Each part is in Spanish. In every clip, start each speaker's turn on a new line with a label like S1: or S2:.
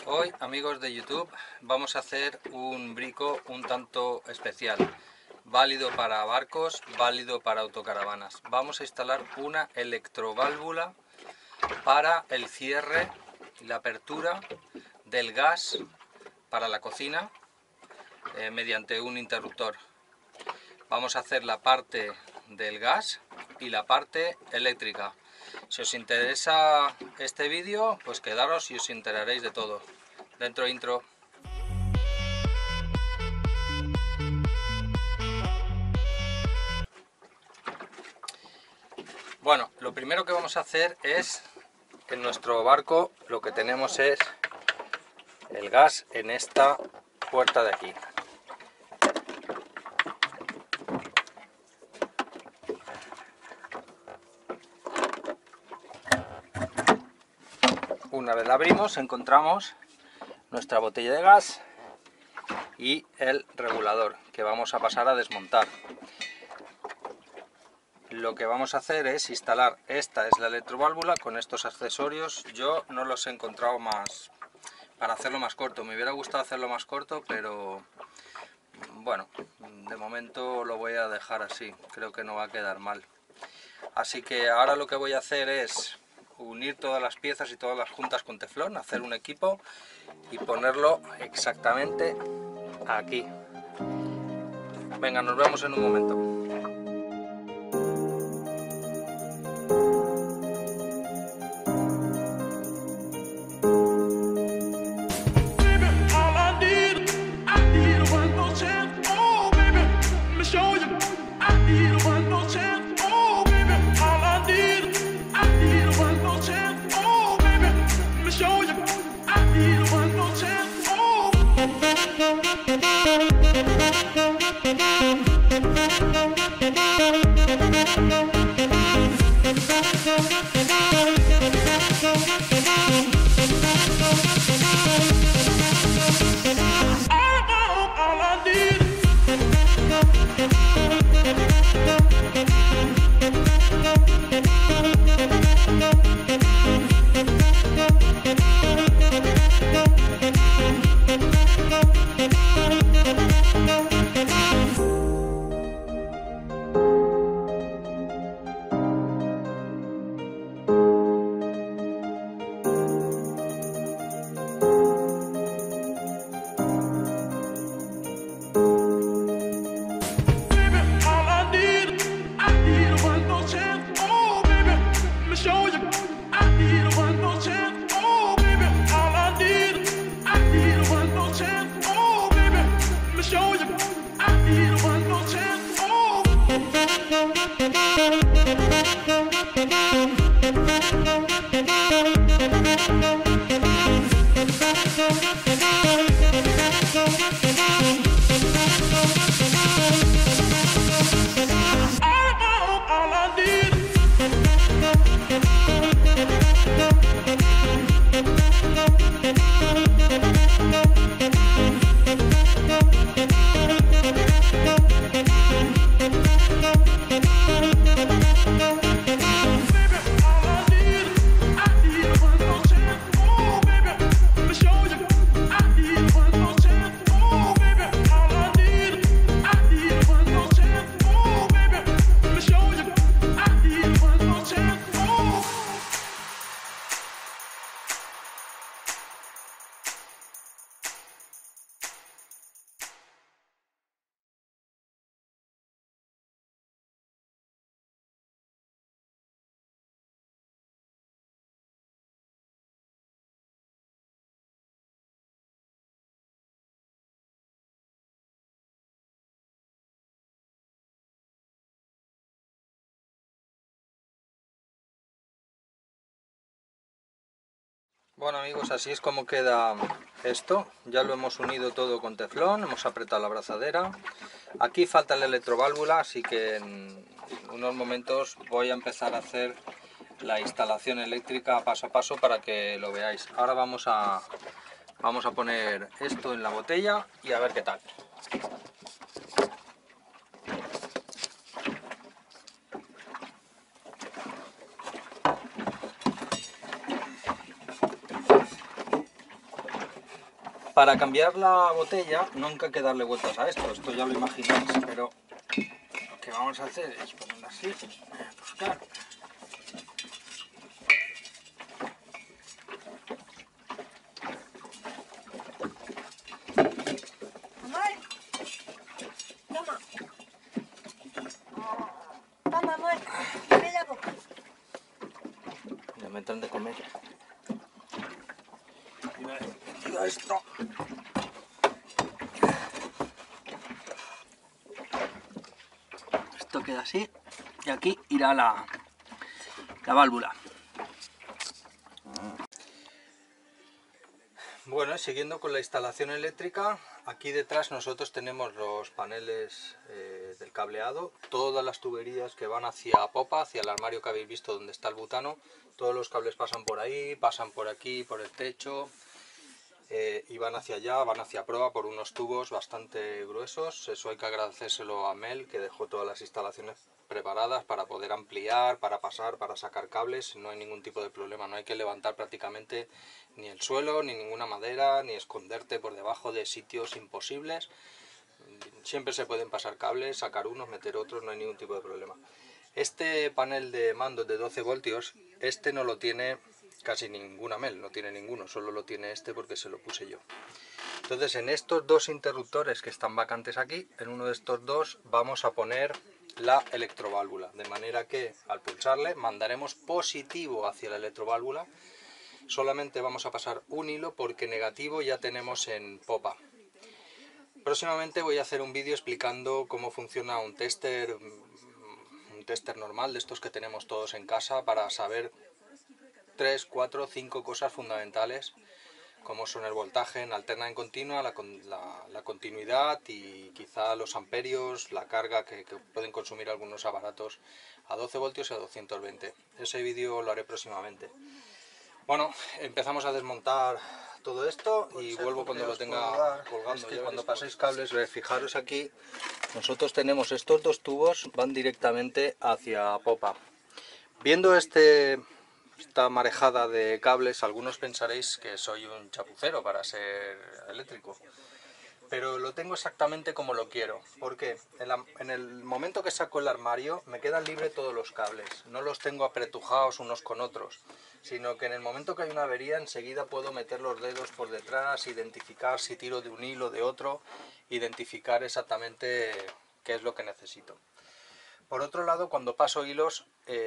S1: Hoy, amigos de YouTube, vamos a hacer un brico un tanto especial, válido para barcos, válido para autocaravanas. Vamos a instalar una electroválvula para el cierre y la apertura del gas para la cocina mediante un interruptor. Vamos a hacer la parte del gas y la parte eléctrica. Si os interesa este vídeo, pues quedaros y os enteraréis de todo. Dentro intro. Bueno, lo primero que vamos a hacer es, en nuestro barco lo que tenemos es el gas en esta puerta de aquí. Una vez la abrimos encontramos nuestra botella de gas y el regulador que vamos a pasar a desmontar. Lo que vamos a hacer es instalar, esta es la electroválvula con estos accesorios. Yo no los he encontrado más para hacerlo más corto, me hubiera gustado hacerlo más corto, pero bueno, de momento lo voy a dejar así, creo que no va a quedar mal. Así que ahora lo que voy a hacer es unir todas las piezas y todas las juntas con teflón, hacer un equipo y ponerlo exactamente aquí. Venga, nos vemos en un momento. Bueno amigos, así es como queda esto. Ya lo hemos unido todo con teflón, hemos apretado la abrazadera. Aquí falta la electroválvula, así que en unos momentos voy a empezar a hacer la instalación eléctrica paso a paso para que lo veáis. Ahora vamos a poner esto en la botella y a ver qué tal. Para cambiar la botella nunca hay que darle vueltas a esto ya lo imagináis, pero lo que vamos a hacer es ponerlo así, buscar.
S2: Amor, toma. Toma, amor, dame la boca.
S1: Ya me entran de comer. Y me he metido esto. Esto queda así y aquí irá la válvula. Bueno, siguiendo con la instalación eléctrica, aquí detrás nosotros tenemos los paneles del cableado, todas las tuberías que van hacia popa, hacia el armario que habéis visto donde está el butano, todos los cables pasan por ahí, pasan por aquí, por el techo, y van hacia allá, van hacia proa por unos tubos bastante gruesos. Eso hay que agradecérselo a Mel, que dejó todas las instalaciones preparadas para poder ampliar, para pasar, para sacar cables. No hay ningún tipo de problema, no hay que levantar prácticamente ni el suelo, ni ninguna madera, ni esconderte por debajo de sitios imposibles. Siempre se pueden pasar cables, sacar unos, meter otros, no hay ningún tipo de problema. Este panel de mando de 12 voltios, este no lo tiene casi ninguna Mel, no tiene ninguno, solo lo tiene este porque se lo puse yo. Entonces en estos dos interruptores que están vacantes aquí, en uno de estos dos vamos a poner la electroválvula, de manera que al pulsarle mandaremos positivo hacia la electroválvula. Solamente vamos a pasar un hilo porque negativo ya tenemos en popa. Próximamente voy a hacer un vídeo explicando cómo funciona un tester normal de estos que tenemos todos en casa para saber 3, 4, 5 cosas fundamentales como son el voltaje en alterna en continua, la continuidad y quizá los amperios, la carga que pueden consumir algunos aparatos a 12 voltios y a 220. Ese vídeo lo haré próximamente. Bueno, empezamos a desmontar todo esto y vuelvo cuando lo tenga colgando. Es que cuando paséis cables, fijaros aquí, nosotros tenemos estos dos tubos, van directamente hacia popa. Viendo esta marejada de cables, algunos pensaréis que soy un chapucero para ser eléctrico, pero lo tengo exactamente como lo quiero, porque en el momento que saco el armario me quedan libres todos los cables, no los tengo apretujados unos con otros, sino que en el momento que hay una avería enseguida puedo meter los dedos por detrás, identificar si tiro de un hilo de otro, identificar exactamente qué es lo que necesito. Por otro lado, cuando paso hilos,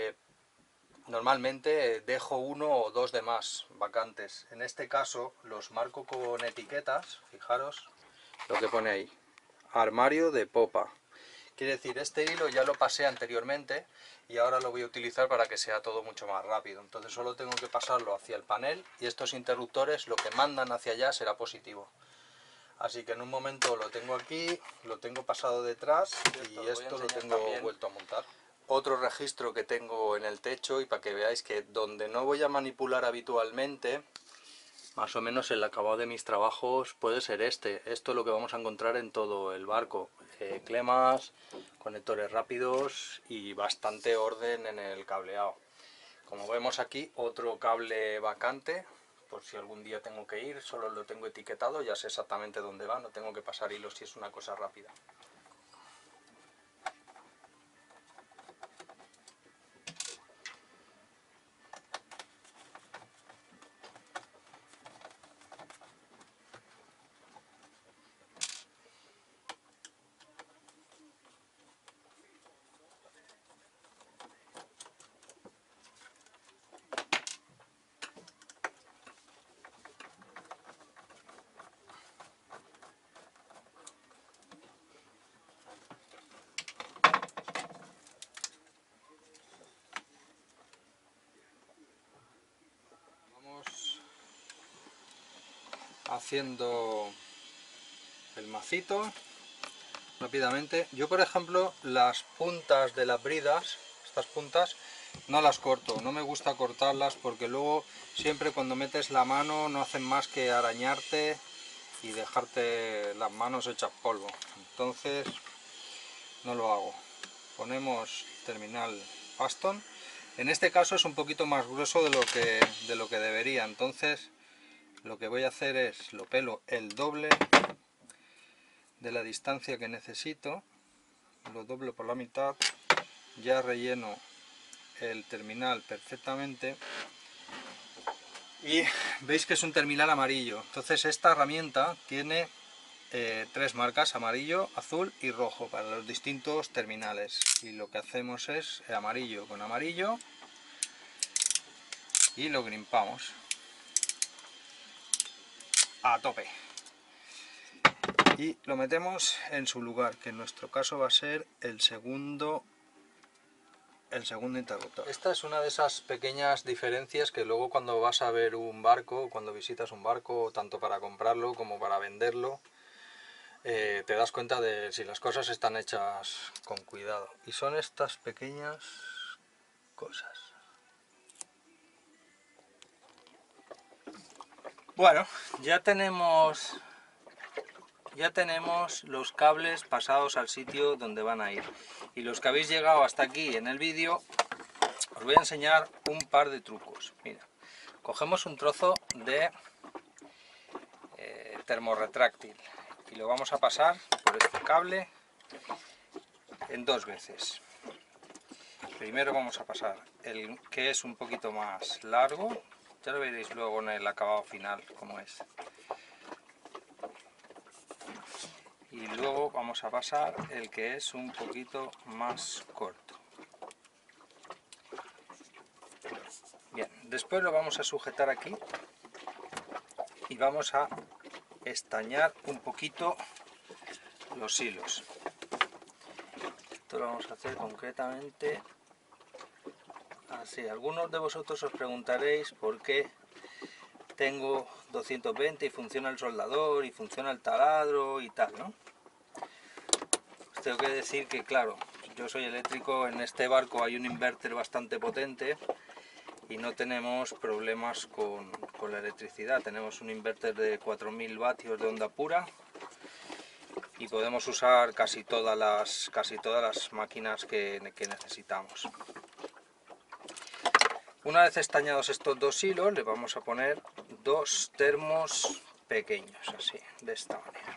S1: normalmente dejo uno o dos de más vacantes. En este caso los marco con etiquetas, fijaros lo que pone ahí, armario de popa. Quiere decir, este hilo ya lo pasé anteriormente y ahora lo voy a utilizar para que sea todo mucho más rápido. Entonces solo tengo que pasarlo hacia el panel y estos interruptores lo que mandan hacia allá será positivo. Así que en un momento lo tengo aquí, lo tengo pasado detrás y esto lo tengo vuelto a montar. Otro registro que tengo en el techo y para que veáis que donde no voy a manipular habitualmente, más o menos el acabado de mis trabajos puede ser este. Esto es lo que vamos a encontrar en todo el barco. Clemas, conectores rápidos y bastante orden en el cableado. Como vemos aquí, otro cable vacante. Por si algún día tengo que ir, solo lo tengo etiquetado, ya sé exactamente dónde va, no tengo que pasar hilos si es una cosa rápida. Haciendo el macito rápidamente. Yo, por ejemplo, las puntas de las bridas, estas puntas, no las corto, no me gusta cortarlas porque luego siempre cuando metes la mano no hacen más que arañarte y dejarte las manos hechas polvo. Entonces no lo hago. Ponemos terminal Paston. En este caso es un poquito más grueso de lo que debería, entonces lo que voy a hacer es, lo pelo el doble de la distancia que necesito, lo doblo por la mitad, ya relleno el terminal perfectamente y veis que es un terminal amarillo. Entonces esta herramienta tiene 3 marcas, amarillo, azul y rojo, para los distintos terminales, y lo que hacemos es amarillo con amarillo y lo grimpamos a tope y lo metemos en su lugar, que en nuestro caso va a ser el segundo interruptor. Esta es una de esas pequeñas diferencias que luego cuando vas a ver un barco, cuando visitas un barco, tanto para comprarlo como para venderlo, te das cuenta de si las cosas están hechas con cuidado. Y son estas pequeñas cosas. Bueno, ya tenemos los cables pasados al sitio donde van a ir. Y los que habéis llegado hasta aquí en el vídeo, os voy a enseñar un par de trucos. Mira, cogemos un trozo de termorretráctil y lo vamos a pasar por este cable en 2 veces. Primero vamos a pasar el que es un poquito más largo, ya lo veréis luego en el acabado final cómo es. Y luego vamos a pasar el que es un poquito más corto. Bien, después lo vamos a sujetar aquí y vamos a estañar un poquito los hilos. Esto lo vamos a hacer concretamente así. Algunos de vosotros os preguntaréis por qué tengo 220 y funciona el soldador y funciona el taladro y tal, ¿no? Os tengo que decir que, claro, yo soy eléctrico, en este barco hay un inverter bastante potente y no tenemos problemas con la electricidad. Tenemos un inverter de 4000 vatios de onda pura y podemos usar casi todas las máquinas que necesitamos. Una vez estañados estos 2 hilos, le vamos a poner 2 termos pequeños, así, de esta manera.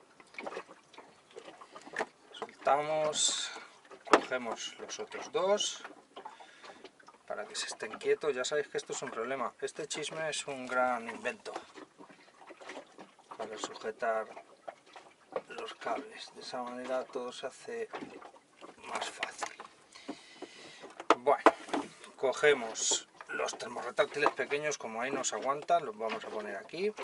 S1: Soltamos, cogemos los otros 2 para que se estén quietos. Ya sabéis que esto es un problema. Este chisme es un gran invento para sujetar los cables. De esa manera todo se hace más fácil. Bueno, cogemos los termorretráctiles pequeños, como ahí nos aguantan, los vamos a poner aquí.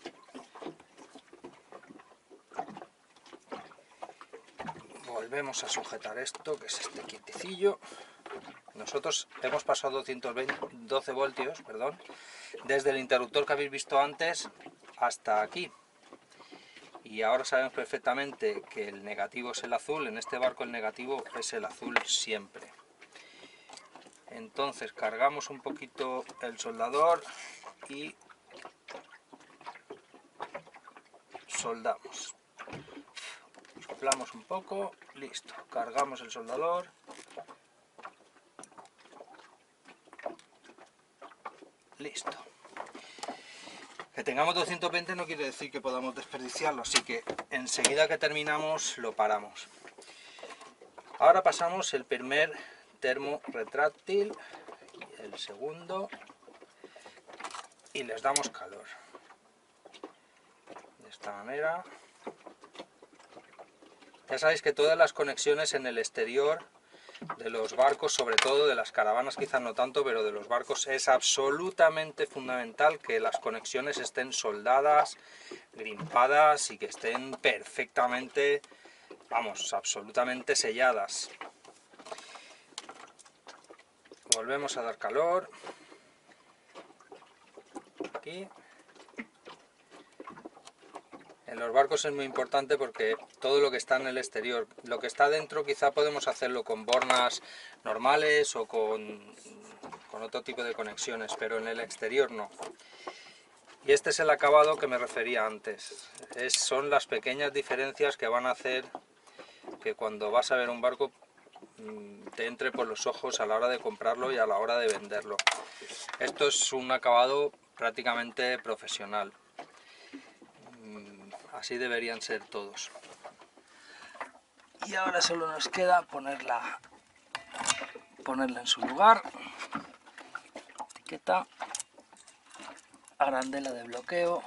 S1: Volvemos a sujetar esto, que es este quietecillo. Nosotros hemos pasado 12 voltios, desde el interruptor que habéis visto antes hasta aquí. Y ahora sabemos perfectamente que el negativo es el azul. En este barco el negativo es el azul siempre. Entonces cargamos un poquito el soldador y soldamos. Soplamos un poco, listo. Cargamos el soldador. Listo. Que tengamos 220 no quiere decir que podamos desperdiciarlo, así que enseguida que terminamos lo paramos. Ahora pasamos el primer termo retráctil y el segundo y les damos calor. De esta manera. Ya sabéis que todas las conexiones en el exterior de los barcos, sobre todo de las caravanas quizás no tanto, pero de los barcos es absolutamente fundamental que las conexiones estén soldadas, grimpadas y que estén perfectamente, vamos, absolutamente selladas. Volvemos a dar calor. Aquí. En los barcos es muy importante porque todo lo que está en el exterior, lo que está dentro quizá podemos hacerlo con bornas normales o con otro tipo de conexiones, pero en el exterior no. Y este es el acabado que me refería antes. Son las pequeñas diferencias que van a hacer que cuando vas a ver un barco te entre por los ojos a la hora de comprarlo y a la hora de venderlo. Esto es un acabado prácticamente profesional. Así deberían ser todos. Y ahora solo nos queda ponerla en su lugar. Etiqueta, arandela de bloqueo.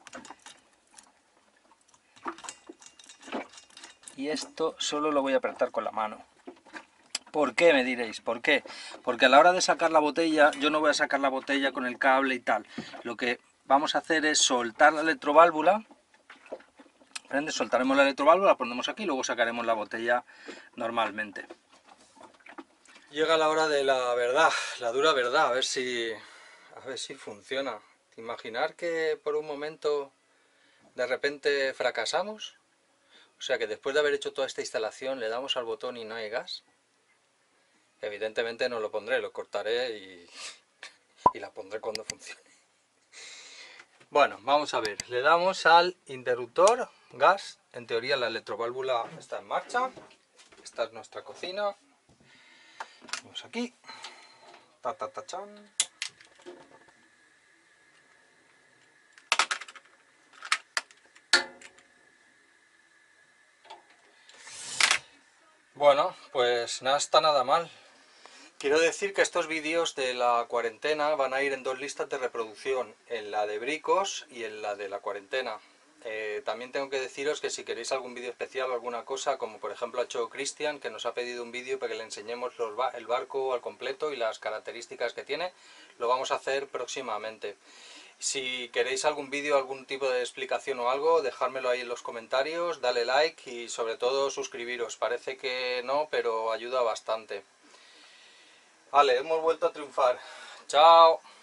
S1: Y esto solo lo voy a apretar con la mano. ¿Por qué, me diréis? ¿Por qué? Porque a la hora de sacar la botella, yo no voy a sacar la botella con el cable y tal. Lo que vamos a hacer es soltar la electroválvula. Soltaremos la electroválvula, la ponemos aquí y luego sacaremos la botella normalmente. Llega la hora de la verdad, la dura verdad, a ver si funciona. Imaginar que por un momento de repente fracasamos. O sea que después de haber hecho toda esta instalación le damos al botón y no hay gas. Evidentemente no lo pondré, lo cortaré y la pondré cuando funcione. Bueno, vamos a ver, le damos al interruptor, gas, en teoría la electroválvula está en marcha. Esta es nuestra cocina. Vamos aquí. Chan. Bueno, pues no está nada mal. Quiero decir que estos vídeos de la cuarentena van a ir en 2 listas de reproducción, en la de bricos y en la de la cuarentena. También tengo que deciros que si queréis algún vídeo especial o alguna cosa, como por ejemplo ha hecho Cristian, que nos ha pedido un vídeo para que le enseñemos el barco al completo y las características que tiene, lo vamos a hacer próximamente. Si queréis algún vídeo, algún tipo de explicación o algo, dejármelo ahí en los comentarios, dale like y sobre todo suscribiros. Parece que no, pero ayuda bastante. Vale, hemos vuelto a triunfar. Chao.